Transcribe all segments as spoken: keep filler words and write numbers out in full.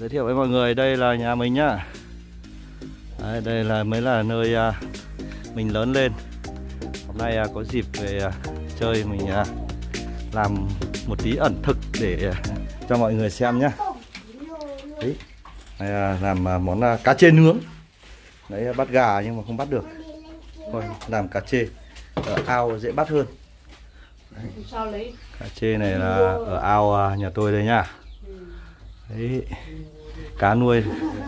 Giới thiệu với mọi người, đây là nhà mình nhá. Đấy, đây là mới là nơi uh, mình lớn lên. Hôm nay uh, có dịp về uh, chơi, mình uh, làm một tí ẩm thực để uh, cho mọi người xem nhá. Đấy, đây, uh, làm uh, món uh, cá chê nướng. Đấy, uh, bắt gà nhưng mà không bắt được. Thôi, làm cá chê ở ao dễ bắt hơn. Đấy. Cá chê này là ở ao uh, nhà tôi đây nhá. Đấy, cá nuôi,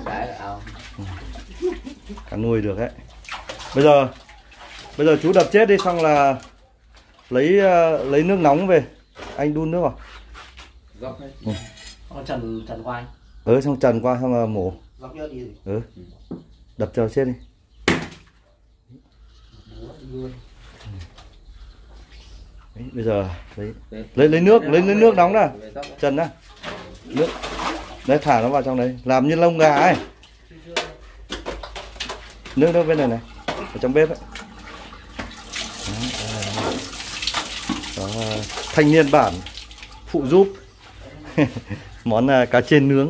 cá nuôi được đấy. Bây giờ bây giờ chú đập chết đi, xong là lấy uh, lấy nước nóng về, anh đun nước vào. Góc đấy. Ừ. Trần trần qua anh. Ừ, xong trần qua xong là mổ. Góc nhớ đi. Ừ. Đập cho chết đi. Đấy, bây giờ lấy lấy lấy nước, lấy lấy nước nóng ra. Trần ra. Nước. Đấy, thả nó vào trong đấy, làm như lông gà ấy. Nước nước bên này này, ở trong bếp ấy. Đó, thanh niên bản phụ giúp. Món uh, cá chê nướng.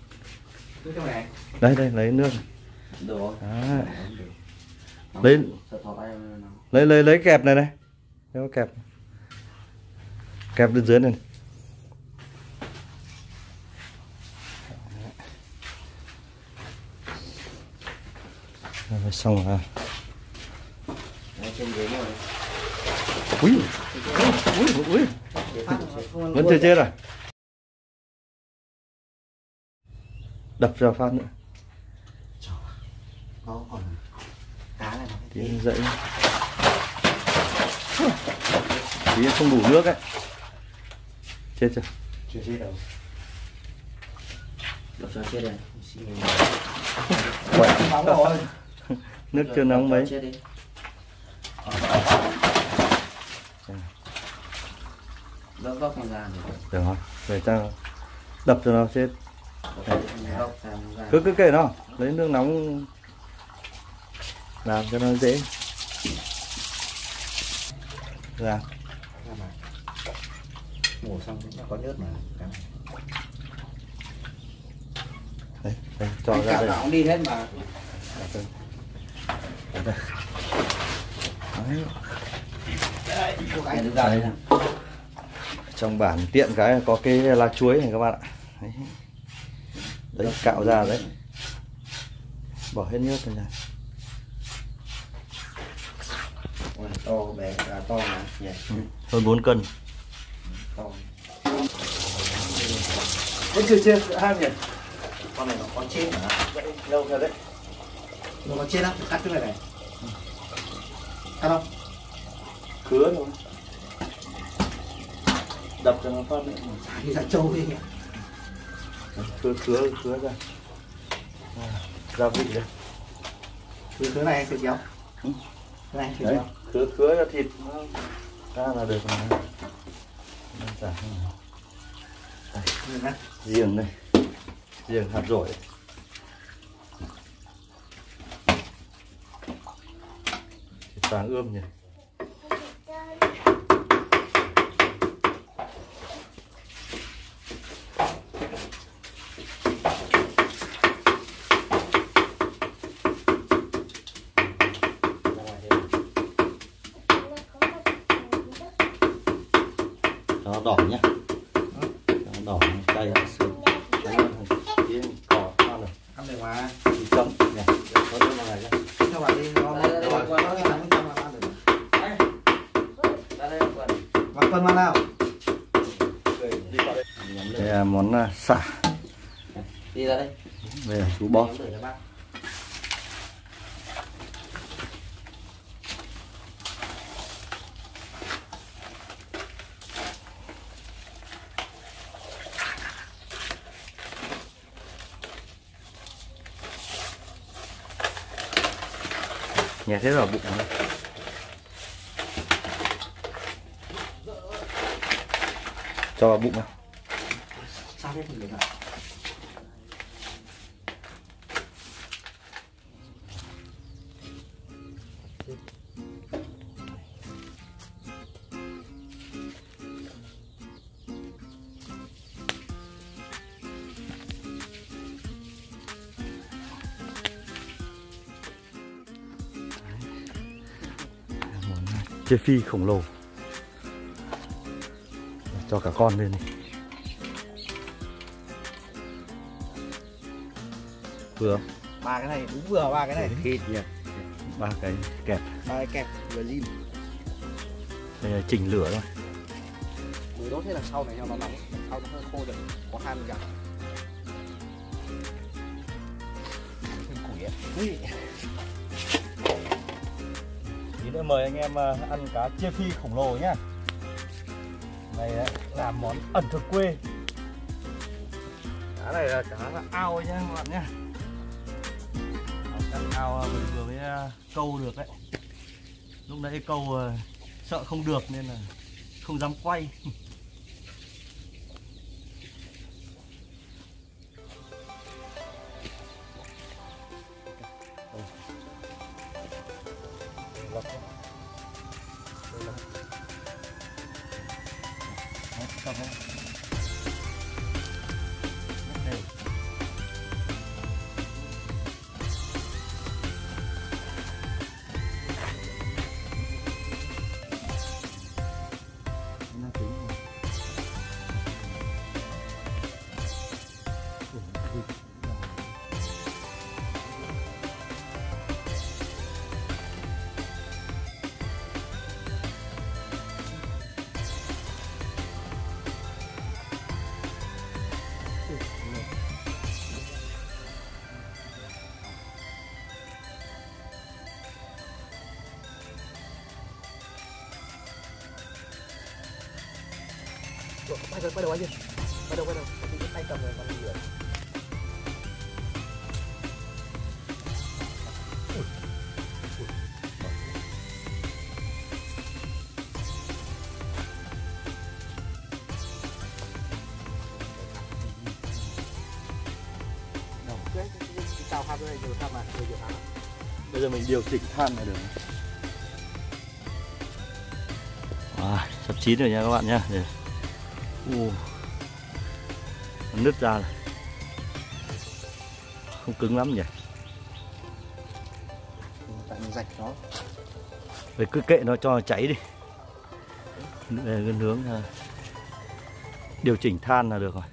Đây đây, lấy nước. Đấy. Lấy lấy lấy lấy kẹp này này, lấy kẹp kẹp lên dưới này. Rồi, xong rồi. Ui, ui, ui, vẫn chưa chết rồi. Đập ra phát nữa. Có còn cá này nó tí dậy. Tí không đủ nước ấy. Chết chưa? chưa chết đâu. Đập cho chết đây. Nước chưa nóng mấy. Góc góc con ra được rồi, để cho đập cho nó chết. Cứ cứ kệ nó, lấy nước nóng làm cho nó dễ ra. Mổ xong nó có nhớt mà. Đấy, đây, cho ra đây. Nó đi hết mà. Đây. Đấy. Đấy. Trong bản tiện cái có cái lá chuối này các bạn ạ. Đấy, đấy cạo ra đấy, bỏ hết nhớt này. To bé là to mà nhỉ. Ừ, hơn bốn cân. To. Vẫn chưa chết hai nhỉ? Con này nó con chết hả? Vậy lâu rồi đấy. Nó con chết á, cắt cái này này. Cắt không? Khứa thôi. Đập cho nó phát nữa. Đi ra trâu đi. Khứa khứa khứa ra. À, gia vị đây. Khứa khứa này anh sẽ chéo. Ừ. Này anh sẽ Đấy, chéo. khứa khứa cho thịt nó ra là được rồi. Đơn giản thôi. Riềng đây, riềng hạt rổi. Thịt vàng ươm nhỉ. Nó đỏ nhá. Nó đỏ cay sườn. Đấy, cỏ ăn rồi. Ăn được mà. Thì chấm nhỉ. Có nước vào này nhá. Cho bạn đi, nó nó nó cái thằng trong mà ăn được. Đây. Ra đây một phần. Một phần mà nào. Đi vào đây. Đây là món sả. Đi ra đây. Đây là chú bó. Nhét hết vào bụng này. Cho vào bụng nào. Sao thế thì được à? chê phi khổng lồ. Cho cả con lên đi. Vừa ba cái này đúng vừa, ba cái này thịt nhỉ, ba cái kẹp, ba cái kẹp vừa zin. Đây là chỉnh lửa thôi. Mới đốt thế là sau này cho nó nóng, sau nó hơi khô rồi, có than cả. Thêm củi ấy. Ui. Tí nữa mời anh em ăn cá chê phi khổng lồ nhá. Này làm món ẩm thực quê. Cá này là cá ao nhá các bạn nhá. Cá ao mình vừa mới câu được đấy. Lúc nãy câu sợ không được nên là không dám quay. Quay rồi, quay đầu anh ơi. Quay đầu, quay đầu. Cái tay cầm rồi còn lửa. Cao than đây, nhiều than mà, nhiều than. Bây giờ mình điều chỉnh than là được. À, sắp chín rồi nha các bạn nhá. Để... Uh, nó nứt ra rồi. Không cứng lắm nhỉ. Tại mình rạch nó. Vậy cứ kệ nó cho nó cháy đi. Để cái nướng điều chỉnh than là được rồi.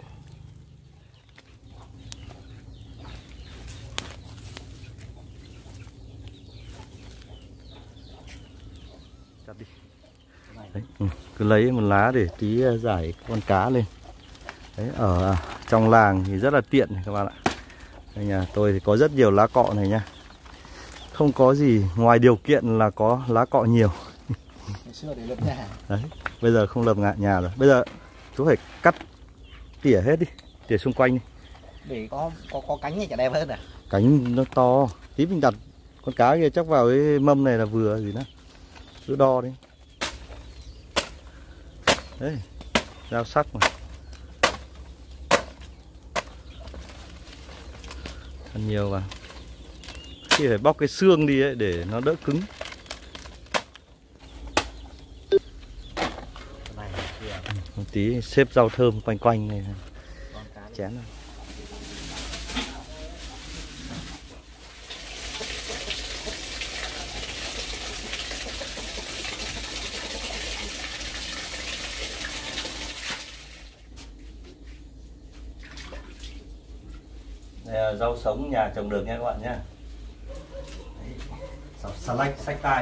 Cắt đi. Đấy, ừ, cứ lấy một lá để tí giải con cá lên. Đấy, ở trong làng thì rất là tiện này các bạn ạ. Đây, nhà tôi thì có rất nhiều lá cọ này nha. Không có gì ngoài điều kiện là có lá cọ nhiều. Ngày xưa để lập nhà. Đấy, bây giờ không lập nhà rồi. Bây giờ chú phải cắt tỉa hết đi, tỉa xung quanh đi. Để có có có cánh này chả đẹp hơn à? Cánh nó to, tí mình đặt con cá kia chắc vào cái mâm này là vừa gì đó. Cứ đo đi. Đấy, dao sắc mà. Ăn nhiều vào. Khi phải bóc cái xương đi ấy để nó đỡ cứng. Một tí xếp rau thơm quanh quanh này. Chén này. Đây là rau sống nhà trồng được nha các bạn nhé. Rau xà lách, sách tai,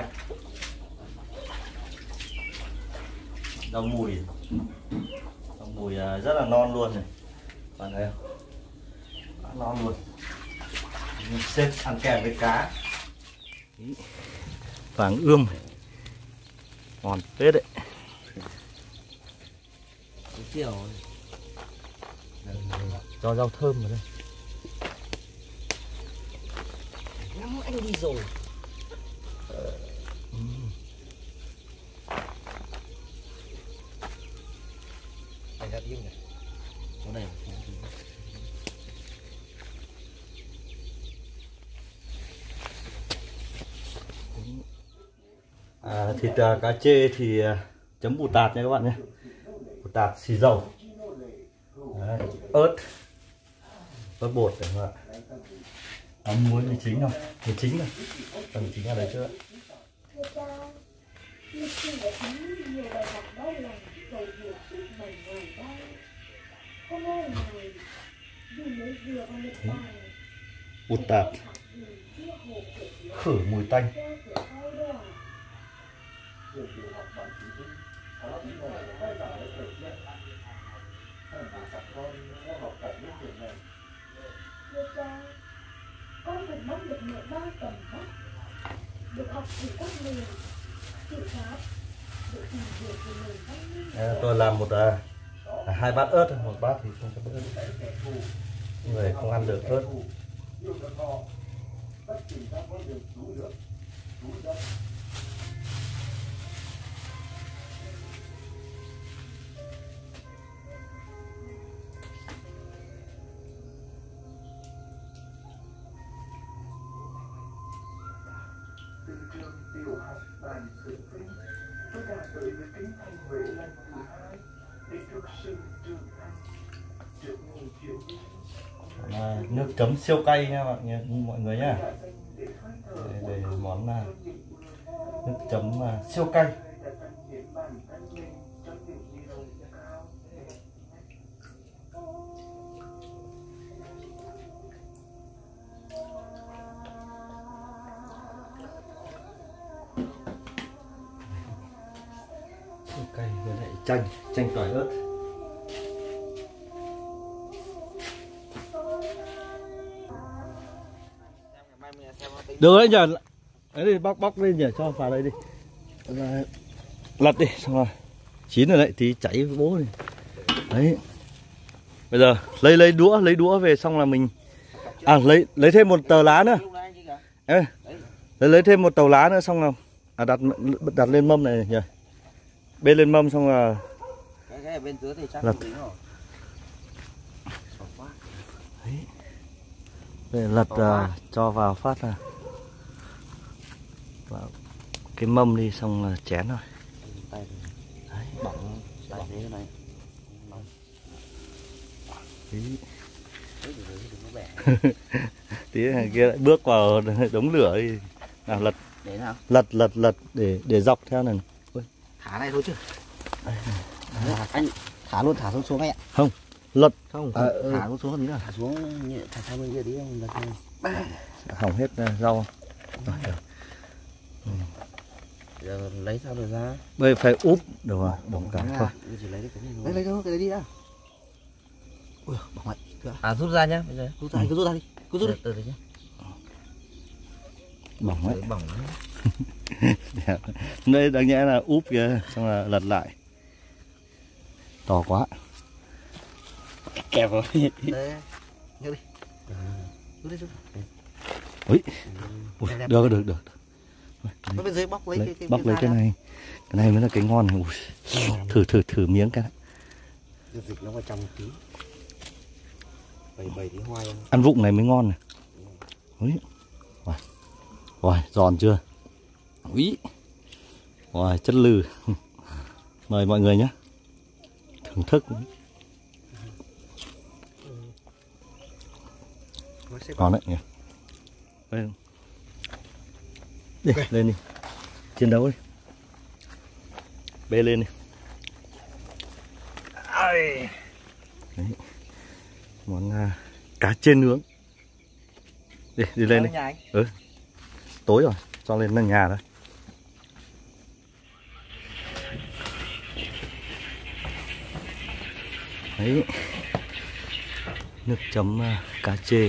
rau mùi, rau mùi rất là non luôn này, bạn thấy không? Quá non luôn. Xếp ăn kèm với cá. Vàng ươm, ngon phết đấy. Kiểu cho rau thơm vào đây. Năm anh đi rồi. Ừ. Anh ra tiếng này. Chỗ này. À, thịt uh, cá chê thì uh, chấm bù tạt nha các bạn nhé. Bù tạt xì dầu. Đấy, ớt, ớt bột để các bạn. Ấm muối mì chính thôi, mì chính rồi, phần chính ở đây trước. Bột tạt khử mùi tanh. Con được bắt được mẹ ba tầm bắt, được học từ các miền, tự pháp, được tìm hiểu từ nền văn minh. Tôi làm một à, hai bát ớt, một bát thì không có ớt. Người không ăn được ớt. Từ trường tiểu học bản sự vinh, tôi đã tới với kính thành Huế lần thứ hai để thực sự trưởng thành, trở thành thiếu niên. À, nước chấm siêu cay nha mọi người, mọi người nhá. Đây, đây món là nước chấm à, siêu cay. Siêu cay với lại chanh, chanh tỏi ớt. Được đấy nhờ. Đấy đi, bóc bóc lên nhỉ, cho vào đây đi. Lật đi, xong rồi. Chín rồi đấy, tí cháy với bố này. Đấy. Bây giờ lấy lấy đũa, lấy đũa về xong là mình à lấy lấy thêm một tờ lá nữa. Ê, lấy lấy thêm một tàu lá nữa xong là à, đặt đặt lên mâm này nhỉ. Bên lên mâm xong là cái cái ở bên dưới thì chắc lật. không tính rồi. Đấy. Để lật uh, cho vào phát là vào cái mâm đi xong là chén rồi. Tay đấy. Bỏng tay thế này. Tí tí này kia lại bước vào đống lửa đi. Nào lật. Để nào? Lật lật lật để để dọc theo này. Ui. Thả này thôi chứ. À, anh thả luôn, thả xuống xuống anh ạ. Không, lật. Không, à, không. Thả xuống xuống tí nào. Thả xuống như thả sang bên kia tí không lật lên. Hỏng hết rau. Rồi, được. Ừ. Giờ lấy sao được ra? Bây giờ phải úp được rồi, bỏng cả thôi. Chỉ lấy cái này thôi. Lấy lấy đâu, cái đấy đi đã. Ui, bỏng mạnh. À rút ra nhá, bây giờ. Rút ra, ừ. Cứ rút ra đi. Cứ rút đi. Từ từ nhá. Bỏng ấy. Bỏng. Đây đáng nhẽ là úp kìa, xong là lật lại. To quá. Kẹp rồi. Đây. Nhớ đi. Rút đi, rút. Ui. Ui, được được được. Nó bên dưới bóc lấy lấy, cái, cái bóc cái lấy cái này. Cái này mới là cái ngon này. Ui. Thử thử thử miếng cái. Cái dịch nó vào trong một tí. Bảy bảy tí hoa ăn. Ăn vụng này mới ngon này. Ui. Rồi. Rồi, giòn chưa? Ui. Rồi, chất lừ. Mời mọi người nhé. Thưởng thức. Ngon đấy nhỉ. Đây. Đi, okay. Lên đi. Chiến đấu đi. Bê lên đi. Đấy. Món uh, cá chiên nướng. Đi, đi lên đi. Ừ. Tối rồi, cho lên nền nhà thôi. Đấy. Nước chấm uh, cá chê.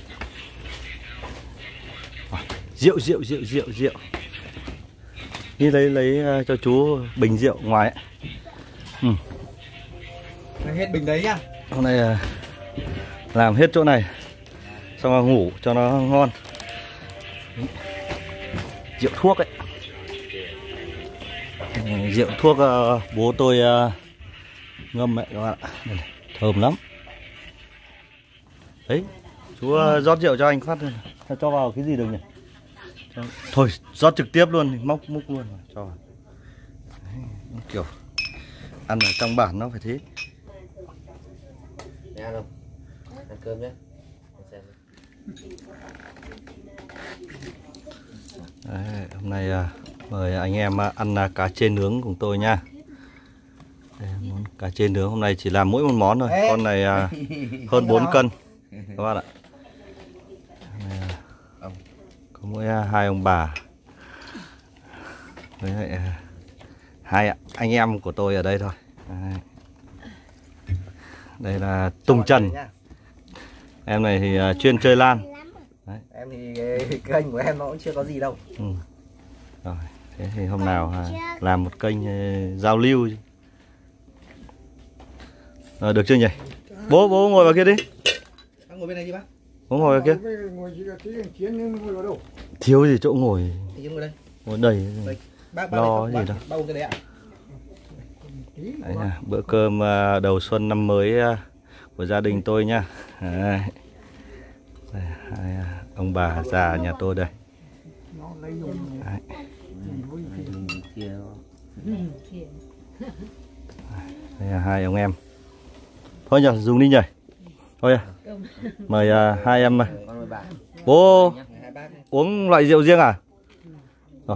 À, rượu rượu rượu rượu rượu. Đi lấy lấy uh, cho chú bình rượu ngoài ấy. Ừ. Hết bình đấy nhá. Hôm nay uh, làm hết chỗ này. Xong rồi ngủ cho nó ngon. Đấy. Rượu thuốc ấy. Rượu thuốc uh, bố tôi uh, ngâm ấy các bạn ạ. Thơm lắm. Đấy, chú uh, rót rượu cho anh phát thôi. Cho vào cái gì được nhỉ? Cho... Thôi, rót trực tiếp luôn, móc múc luôn cho vào. Đấy, kiểu ăn ở trong bản nó phải thế. Để ăn không? Ăn cơm nhé. Đấy, hôm nay uh, Mời anh em ăn cá chê nướng cùng tôi nha. Đây, món cá chê nướng hôm nay chỉ làm mỗi một món thôi. Con này à, hơn bốn cân các bạn ạ. Này, à, có mỗi à, hai ông bà với lại, à, hai anh em của tôi ở đây thôi. Đây, đây là Tùng Trần. Em này thì à, chuyên chơi lan. Đấy. Em thì cái kênh của em nó cũng chưa có gì đâu. Ừ. Rồi, thế thì hôm nào à, làm một kênh à, giao lưu. À, được chưa nhỉ? Bố bố ngồi vào kia đi. Bác ngồi bên này đi bác. Bố ngồi vào kia. Thiếu gì chỗ ngồi. Thì ngồi đây. Ngồi đầy. Đây. Bác, bác Lo đây, gì bác, đâu. bác uống cái đấy ạ. Đấy nha, bữa cơm à, đầu xuân năm mới à, của gia đình tôi nha. Đấy. Đây, hai à, ông bà già nhà tôi đây. Đấy. Đây là hai ông em. Thôi nhờ, dùng đi nhỉ. Thôi à. Mời à, hai em. Bố uống loại rượu riêng à? Rồi.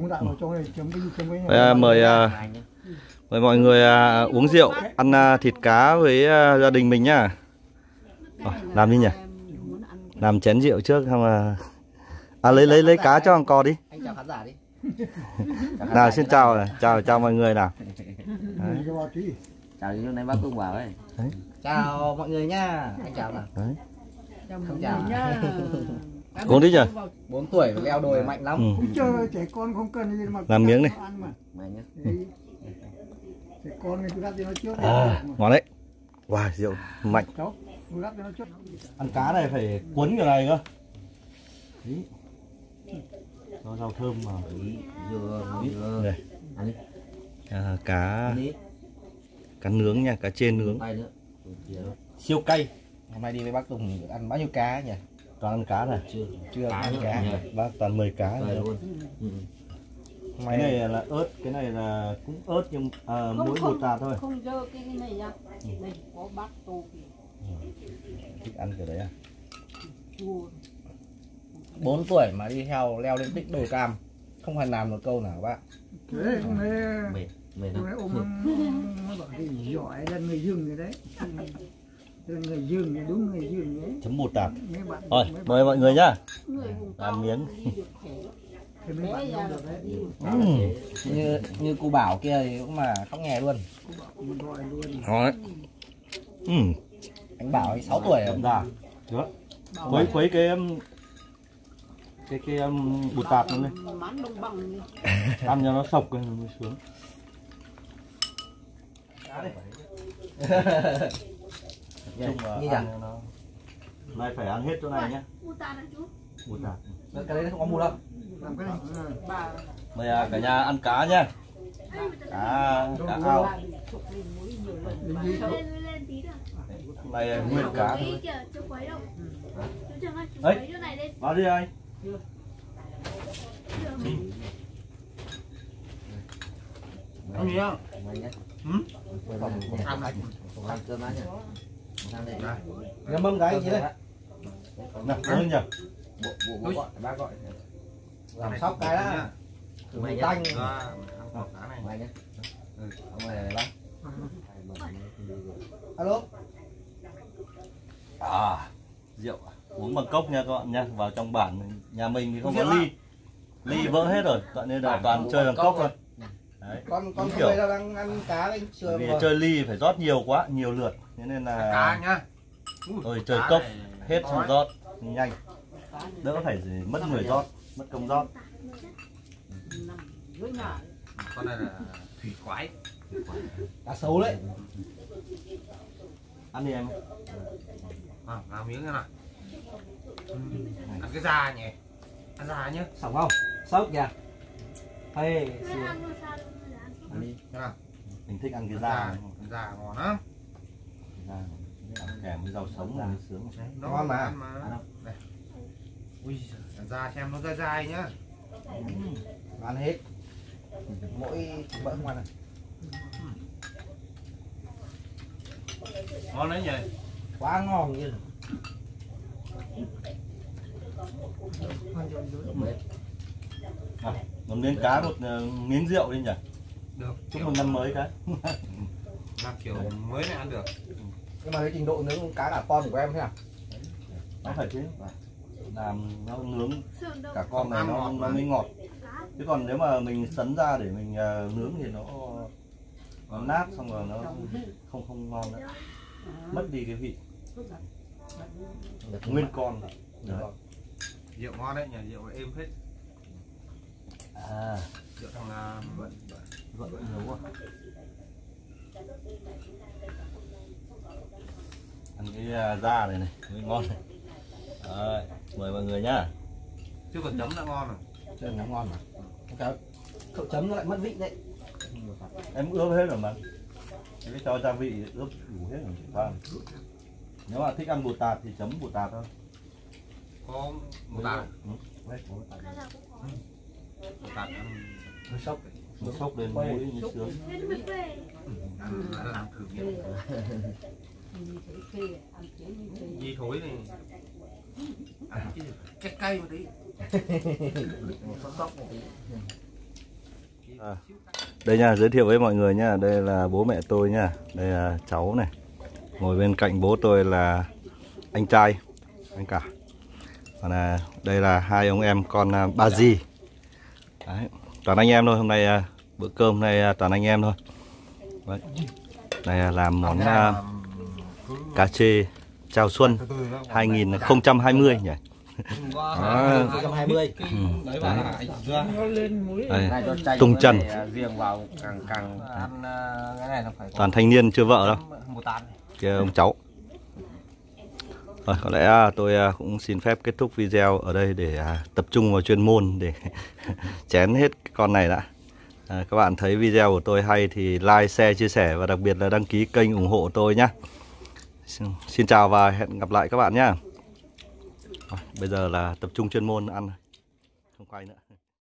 Đây, à, mời à, mời mọi người à, uống rượu, ăn à, thịt cá với à, gia đình mình nhá. Rồi, làm đi nhỉ. Làm chén rượu trước không à. À lấy lấy lấy cá cho thằng cò đi. Anh chào khán giả đi. Nào xin chào này, chào chào mọi người nào. Đấy. Chào lúc nãy bác Cung bảo ấy. Đấy. Chào mọi người nha. Anh chào nào. Đấy. Không chào. Uống đi nhỉ. bốn tuổi leo đồi mạnh lắm. Ừ. Chơi trẻ con không cần gì mà Làm miếng đi. Mày nhá. Trẻ con người ta thì nó trước. À, ngon đấy. Wow, rượu mạnh. Cháu, người ta nó trước. Ăn cá này phải cuốn cái này cơ. Ý. Nó rau thơm mà. Ý, dừa, dừa. Đây. Ăn đi. À, cá Ăn đi. cá nướng nha, cá chê nướng. Tay nữa. Siêu cay. Hôm nay đi với bác Tùng ăn bao nhiêu cá nhỉ? Toàn ăn cá này. Chưa. Chưa Cá ăn nữa. cá. Dạ. Bác toàn mười cá Rồi này. luôn. Ừ. Cái Hôm nay này là ớt, cái này là cũng ớt nhưng à, mỗi một tạt thôi. Không dơ cái cái này nha. Đây có bát tô kìa. Thích ăn cái đấy à? Chua. bốn tuổi mà đi theo leo lên đỉnh đồi cam, không phải làm một câu nào bác. Đấy, hôm nay Mệt, mệt hôm lắm. nay ông nó bảo thì giỏi là người dưng rồi đấy. Là người dưng, đúng người dưng đấy. Chấm bột tạt. Mấy bạn, Thôi, mấy bạn, mời mọi người nhá. Người vùng Làm cao miếng. đi được khỏe. thì mấy Bé bạn già không là được phải đấy. đi. Ừ. Như như cô Bảo kia thì cũng mà khóc nghe luôn. Cô bảo cũng gọi luôn. Ngon đấy. Ừ. Anh Bảo ấy sáu tuổi rồi. Đậm đà. Được. Khuấy khuấy cái um, cái cái um, bột tạt nó lên. Mán đông bằng đi. Ăn cho nó sộc lên mới sướng. Chung là Như ăn vậy. cho nó. Nay phải ăn hết chỗ này nhá. Bù tạt hả chú? Bột tạt. Cái đấy không có mua đâu. Làm cái này. Ừ. Bà Mời à, cả nhà ăn cá nhá. Cá cá ao. bà bị chụp lên mũi nhiều lần. Bà Đi sợ. Lên lên lên tí nữa. Hôm nay nguyên cá Tí thôi. kìa, chú quấy đâu. Chú Trường ơi, chú Ấy. quấy chỗ này lên. Vào đi anh. Ăn gì không? Mày nhá. Ừ? Ăn anh. Ăn cơm á nhỉ. Ăn đây. Nghe mâm cái gì đây? Nào, uống nhỉ? Bộ bộ bộ gọi, bác gọi. Làm sóc cái đó. Mày tanh. Mày nhá. Ông này này bác. Alo. À, rượu uống bằng cốc nha các bạn nha. Vào trong bản nhà mình thì không có ly. Ly vỡ hết rồi, vậy nên là toàn chơi bằng cốc thôi. Đấy. Con con Đúng không kiểu. đây đâu đang ăn cá đấy, Bởi sườn vì rồi. chơi ly phải rót nhiều quá, nhiều lượt. Thế nên Cá là nhá. rồi chơi cốc hết xong rót nhanh. Đỡ phải gì mất người rót, mất công rót. Nằm dưới nhà. Con này là thủy quái. Cá sấu đấy. Ăn đi em. À, làm miếng này. Ừ. Ăn cái da nhỉ. Ăn da nhá. Sống không? Sốc kìa. Hay Lên sườn. ăn luôn sao luôn rồi ăn. Ăn đi. Thế nào? Mình thích ăn cái Da, da. cái da ngon lắm. Da ăn kèm với rau sống là mới sướng. Đấy, nó Ngon mà. ăn mà. Đây. Ui, ăn da xem nó dai dai nhá. Ăn hết. Mỗi bữa không ăn à? Ngon đấy nhỉ? Quá ngon như. À, ngấm đến cá một uh, miếng rượu đi nhỉ. Được. Chúc mừng năm mới cái. Làm kiểu mới này ăn được. Nhưng mà cái trình độ nướng cá cả con của em thế nào? Nó phải thế. Làm nó nướng cả con này nó nó mới ngọt. Chứ còn nếu mà mình sấn ra để mình uh, nướng thì nó nó nát xong rồi nó không không ngon nữa. Mất đi cái vị. Nguyên con. Đấy. Rượu ngon đấy, nhà rượu êm hết. À, Rượu thằng là vận vận nhiều quá. Ăn cái uh, da này này mới ngon này. Đấy, mời mọi người nhá. chứ còn chấm đã ngon rồi. Chứ nó ngon mà. Cái cậu chấm nó lại mất vị đấy. Em ướp hết rồi mà. Cái cho gia vị ướp đủ hết rồi. Vâng. Nếu mà thích ăn bột tạt thì chấm bột tạt thôi. Có một tạt. Ừ. Đấy, có bột tạt. Một tạt ăn Nó sốc. Nó sốc lên mũi như sướng. ăn làm thử nghiệm. Di thối này. Ăn chứ cay cay một tí. À, đây nha, giới thiệu với mọi người nha, đây là bố mẹ tôi nha, đây là cháu này, ngồi bên cạnh bố tôi là anh trai, anh cả, còn là đây là hai ông em con uh, Ba Di, đấy, toàn anh em thôi, hôm nay uh, bữa cơm này uh, toàn anh em thôi, đấy. Đây là làm món uh, cá chê chào xuân hai nghìn không trăm hai mươi nhỉ. hai không hai mươi. Đấy bà nó lên mũi. Đây, tung chân. Riêng vào càng càng ăn cái này nó phải Toàn thanh niên chưa vợ đâu. một tàn. Kia ông cháu. Rồi, có lẽ tôi cũng xin phép kết thúc video ở đây để tập trung vào chuyên môn để chén hết cái con này đã. À, các bạn thấy video của tôi hay thì like, share, chia sẻ và đặc biệt là đăng ký kênh ủng hộ tôi nhé. Xin chào và hẹn gặp lại các bạn nhé. Bây giờ là tập trung chuyên môn ăn, không quay nữa.